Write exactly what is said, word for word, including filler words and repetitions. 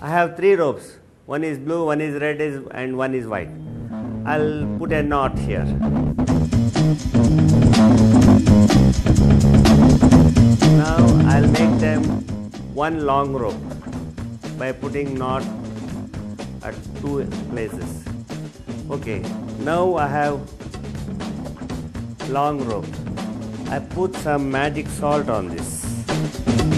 I have three ropes. One is blue, one is red, and one is white. I'll put a knot here. Now I'll make them one long rope by putting knot at two places. Okay, now I have long rope. I put some magic salt on this.